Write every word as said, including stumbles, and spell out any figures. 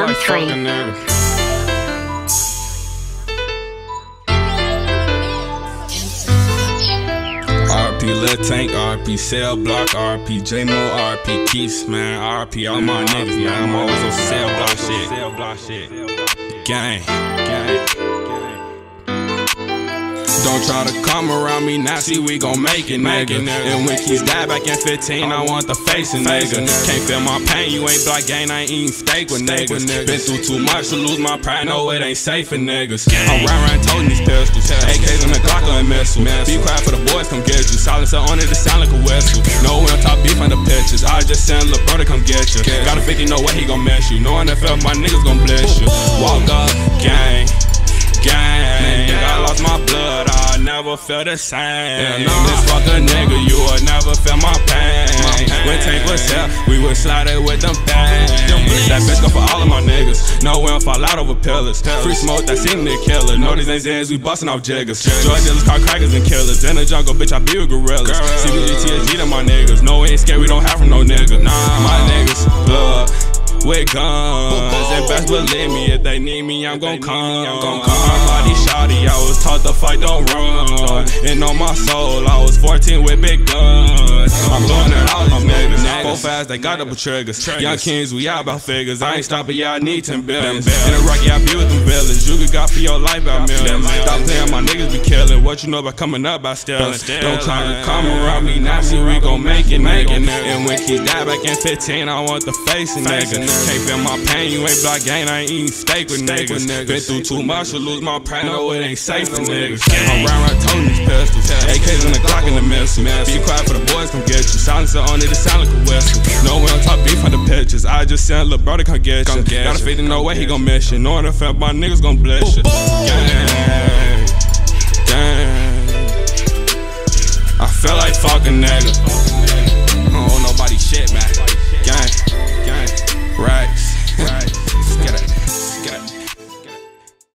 Norm three. R P Lil Tank, R P Cell Block, R P J-Mo, R P Keith, man, R P all my niggas, man. I'm always on Cell Block shit. Cell Block shit. Gang, gang. Don't try to come around me now, see we gon' make it, nigga. And when Keith died back in fifteen, I want the face, nigga. Can't feel my pain, you ain't block gang, I ain't eating steak with niggas. Been through too much to lose my pride, no it ain't safe for niggas. I'm round round toting these pistols, A Ks on the Glock and missile. Be quiet for the boys, come get you. Silencer on it, it sound like a whistle. No we don't talk beef on the pictures, I just send lil' brother come get you. Got a fifty, know what he gon' miss you. No N F L, my niggas gon' bless you. Walk up, gang, gang. I lost my blood, I never felt the same. Yeah, no. This fucker nigga, you would never feel my pain. My pain. When Tank was out, we would slide it with them bangs. That bitch go for all of my niggas. No, we don't fall out over pillars. Free smoke, that seem to killer. Know these ain't Zans, we bustin' off jiggers. Drug dealers, car crackers, and killers. In the jungle, bitch, I be with gorillas. C B G T S G to my niggas. No, we ain't scared, we don't have from no nigga. Nah, my niggas, blood with guns, and best believe me, if they need me, I'm gon' come. I'm body shotty, I was taught to fight, don't run. And on my soul, I was fourteen with big guns. I'm blowing at all these niggas. Go fast, they got double triggers. Young kings, we out about figures. I ain't stopping, yeah, I need ten billions. In the rock, yeah, I be with them villains. You could got for your life about millions. Stop playing, my niggas be killing. What you know about coming up by stealing? Don't try to come around me, now see we gon' make it, nigga. And when Keith died back in fifteen, I want the face, nigga. Can't feel my pain, you ain't block gang, I ain't eating steak with niggas. Been through too much to lose my pride, no it ain't safe for niggas. I'm round round toting these pistols, A Ks on the Glock and the missile. Be quiet for the boys, come get you. Silencer on it, it sound like a whistle. No we don't talk beef on the pictures, I just send lil' brother come get you. Got a fifty, no way he gon' miss you. No N F L, my niggas gon' bless you. Gang, gang. I feel like fucking nigga.